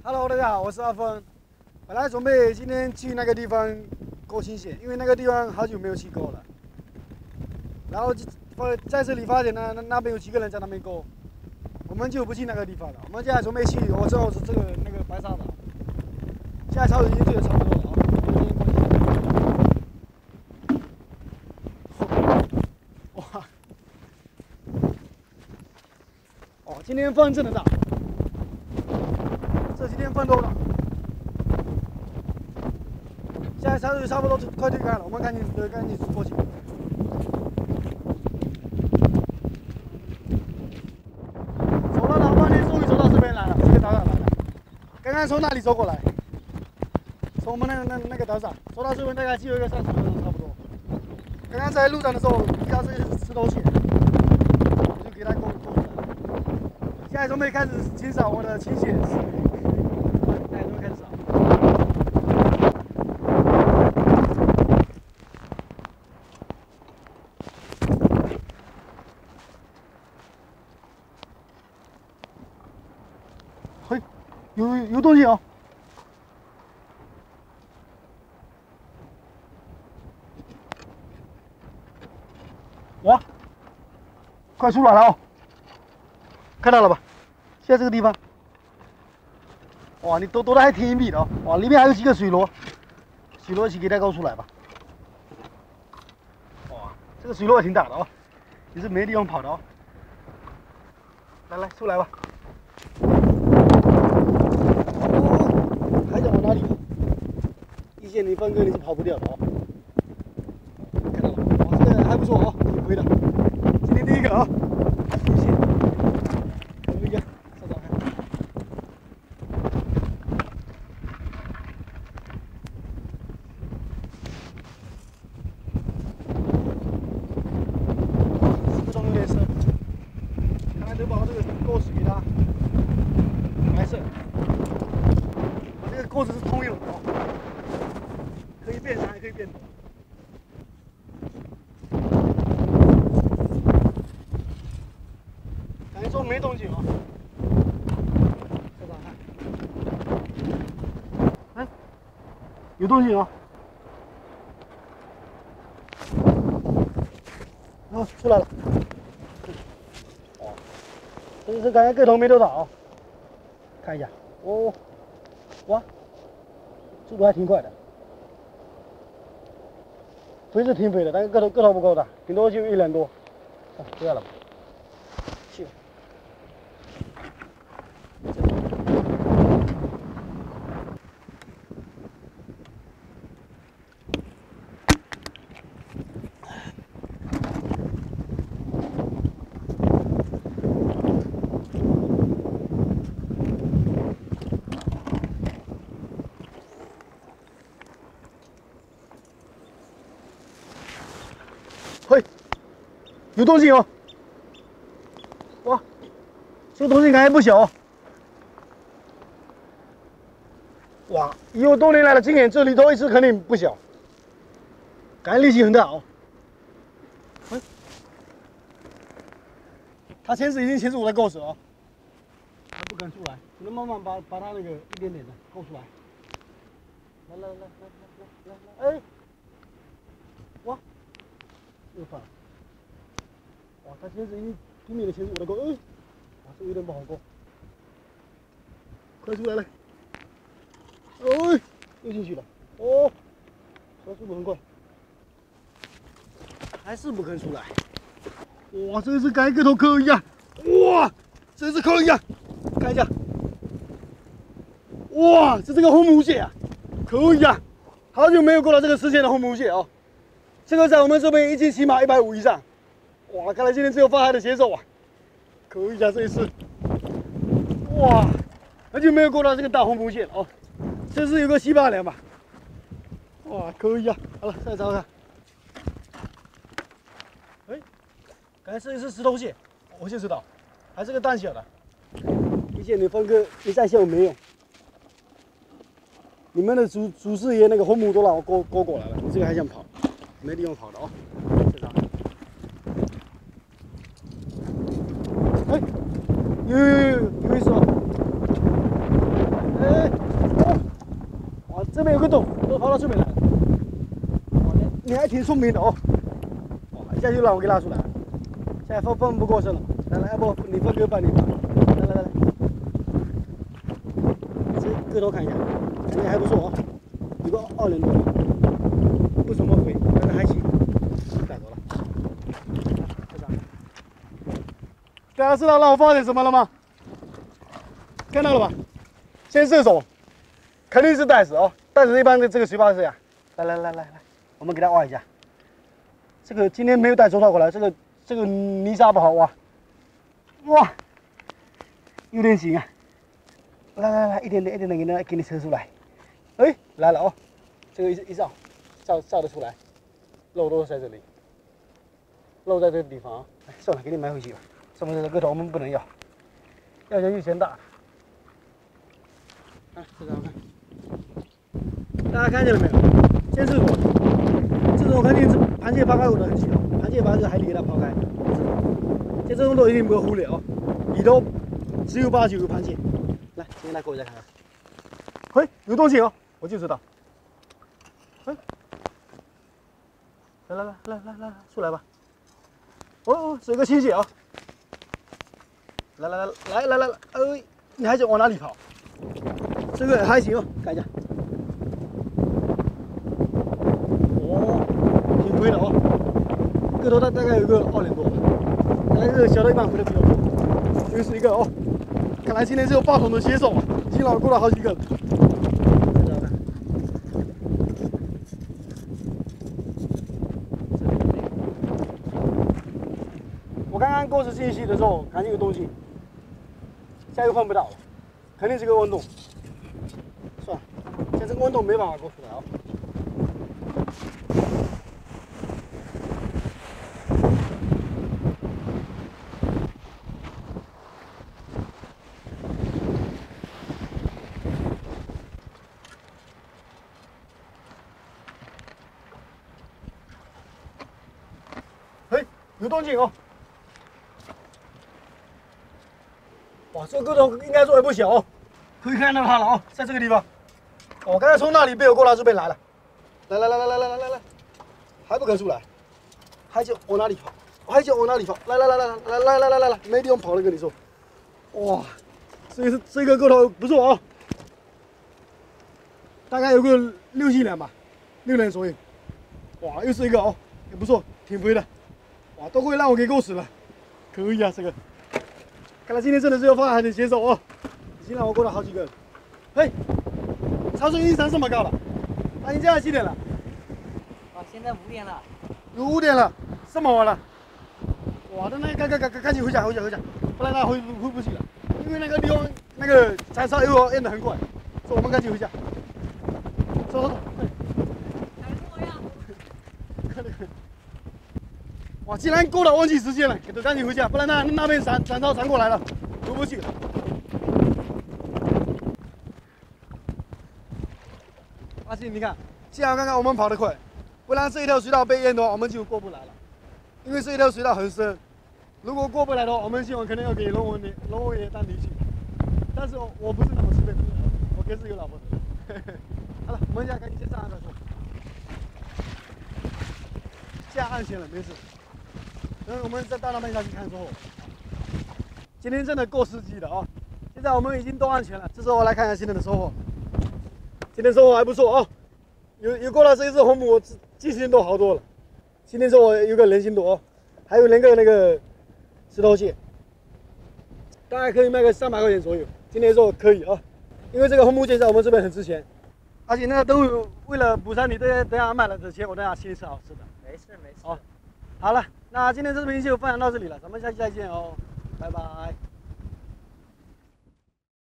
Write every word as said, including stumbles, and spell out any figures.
Hello， 大家好，我是阿峰。本来准备今天去那个地方勾新线，因为那个地方好久没有去勾了。然后发在这里发现呢，那那边有几个人在那边勾，我们就不去那个地方了。我们现在准备去，我正好是这个那个白沙岛。现在潮水已经退的差不多了啊，哇！哦，今天风真的大，这几天风都大。现在潮水差不多快退干了，我们赶紧赶紧过去。走了老半天，终于走到这边来了，这个岛上来了。刚刚从那里走过来，从我们那个那那个岛上走到这边大概只有一个三十分钟差不多。刚刚在路上的时候遇到这些石头线，我就给它勾勾出来。现在准备开始清扫我的琴弦，大家准备开始扫。嘿，有有东西哦！哇，快出来了哦！看到了吧？现在这个地方，哇，你躲躲得还挺隐蔽的哦。哇，里面还有几个水螺，水螺一起给它勾出来吧。哇，这个水螺也挺大的哦，也是没地方跑的哦。来来，出来吧。哦，还想往哪里跑？一线你分割你是跑不掉的哦。看到了，哇，这个还不错哦，挺亏的。今天第一个啊，谢谢。可以啊，稍等看。这种有点深，看来得把这个钩子给它埋设。我这个钩子是通用的哦，可以变长也可以变短。感觉说没动静哦，再找看。哎，有动静哦。哦，出来了。哦，这是感觉个头没多大哦。看一下，哦，哇，速度还挺快的。飞是挺飞的，但是个头个头不够大，顶多就一两多。啊，不要了吧。去。嘿，有动静哦！哇，这个东西感觉不小哦。哇，以我多年来的经验，这里头一只肯定不小，感觉力气很大哦。哎，它牵丝已经牵住我的钩子哦，它不敢出来，只能慢慢把把它那个一点点的勾出来。来来来来来来来，哎，哇！又放了，哇！它牵丝已经拼命的牵住我的钩，哎，哇，这有点不好勾，快出来了！哎，又进去了，哦，它速度很快，还是不肯出来。哇，这只感觉跟头壳一样，哇，这只壳一样，看一下，哇，这这个红母蟹啊，可以啊，好久没有勾到这个丝线的红母蟹哦。这个在我们这边一斤起码一百五以上，哇！看来今天只有发海的节奏啊，可以啊这一次，哇！很久没有勾到这个大红母蟹了哦，这是有个西八两吧，哇，可以啊！好了，再找看，哎，感觉这是石头蟹，我就知道，还是个蛋小的，一线你分割，你再线我没用，你们的祖祖师爷那个红母都让我勾勾过来了，你这个还想跑？没地方跑的哦，这张。哎，有有有有有意思哦！哎， 这边有个洞，都跑到这边来了。哦，你你还挺聪明的哦。哦，一下就让我给拉出来了。现在风风不过身了。来来，要不你分给我半点吧。来来来来，这个头看一下，感觉还不错哦，有个二两多，不怎么肥，但是还行。带走了。就这样。大家知道让我放点什么了吗？看到了吧？先射手，肯定是袋子哦。袋子一般的这个水坝是这样。来来来来来，我们给它挖一下。这个今天没有带手套过来，这个这个泥沙不好挖。哇，有点行啊！来来来，一点点一点点给你给你扯出来。哎，来了哦，这个一一照，照照得出来，肉都在这里，肉在这个地方啊。哎，算了，给你埋回去吧。这么大的个头我们不能要，要下去嫌大。看，这个看，大家看见了没有？先是我，这种肯定是螃蟹扒开我的很喜欢，螃蟹把这个海底给它刨开，像这种都一定不会忽略哦。里头十有八九有螃蟹，来，先来给我再看看。嘿，有东西哦，我就知道。哎，来来来来来来，出来吧。哦哦，是个青蟹啊。来来来来来来来，哎，你还想往哪里跑？这个还行哦，看一下。哦，挺亏的哦，个头大大概有个二两多，但是小的一般回的比较多。又是一个哦，看来今天是有爆桶的写手，已经让我过了好几个了。我刚刚过去信息的时候，看见有东西，现在又碰不到了，肯定是个温洞。算了，现在这个温洞没办法过出来哦。嘿，有动静哦！哇，这个个头应该说也不小哦，可以看到它了哦，在这个地方。哦，刚才从那里被我过到这边来了，来来来来来来来来来，还不肯出来，还想往哪里跑？还想往哪里跑？来来来来来来来来来来来，没地方跑了，跟你说。哇，这个这个个头不错哦，大概有个六七两吧，六两左右。哇，又是一个哦，也不错，挺肥的。哇，都会让我给够死了，可以啊，这个。看来今天真的是要放海的选手哦，已经让我过了好几个了。嘿，潮水已经上这么高了，那你现在几点了？ 啊，现在五点了。 有五点了，这么晚了。哇，那那赶赶赶赶赶紧回家回家回家，不然他回回不去了。因为那个地方那个柴烧又要淹得很快，所以我们赶紧回家。走走走，快点。 还是我呀？ 快点。哇，竟然过了忘记时间了，得赶紧回家，不然那那边闪闪烧传过来了，回不去了。阿信，你看，幸好刚刚我们跑得快，不然这一条隧道被淹的话，我们就过不来了。因为这一条隧道很深，如果过不来的话，我们希望可能要给龙文的龙文爷当离去。但是我我不是那么随便的人，我可是有老婆的。好了，我们现在赶紧先上岸再说。下岸先了，没事。等我们再到那边下去看收获。今天真的够刺激的哦！现在我们已经都安全了，这时候我来看看今天的收获。今天收获还不错哦，有有过了这一次红母，记性都好多了。今天收获有个人参多哦，还有两个那个石头蟹，大概可以卖个三百块钱左右。今天收获可以啊，因为这个红母蟹在我们这边很值钱，而且那个都有为了补偿你等下等下卖了的钱，我等下请你吃好吃的。 没事没事。 哦，好了，那今天这视频就分享到这里了，咱们下期再见哦，拜拜。